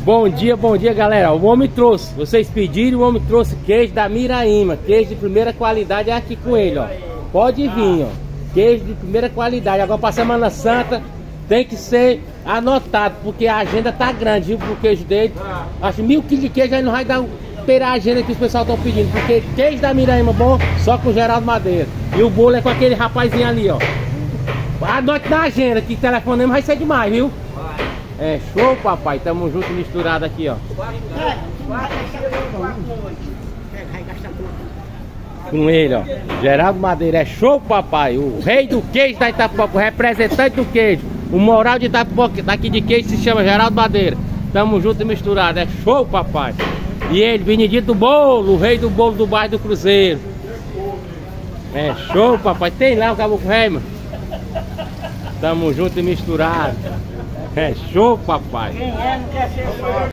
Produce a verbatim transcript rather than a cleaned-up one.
Bom dia, bom dia, galera. O homem trouxe, vocês pediram, o homem trouxe queijo da Miraíma, queijo de primeira qualidade. É aqui com ele, ó. Pode vir, ó. Queijo de primeira qualidade. Agora para Semana Santa tem que ser anotado, porque a agenda tá grande, viu, pro queijo dele. Acho mil quilos de queijo aí não vai dar ter a agenda que os pessoal estão pedindo, porque queijo da Miraíma bom só com Geraldo Madeira. E o bolo é com aquele rapazinho ali, ó. Anote na agenda que telefonema vai ser demais, viu? É show, papai. Tamo junto, misturado aqui, ó. Com ele, ó. Geraldo Madeira. É show, papai. O rei do queijo da Itapipoca, o representante do queijo. O moral de Itapipoca, daqui de queijo, se chama Geraldo Madeira. Tamo junto e misturado. É show, papai. E ele, Benedito do Bolo, o rei do bolo do bairro do Cruzeiro. É show, papai. Tem lá o Caboclo Rei, mano. Tamo junto e misturado. É show, papai. Quem é, não quer ser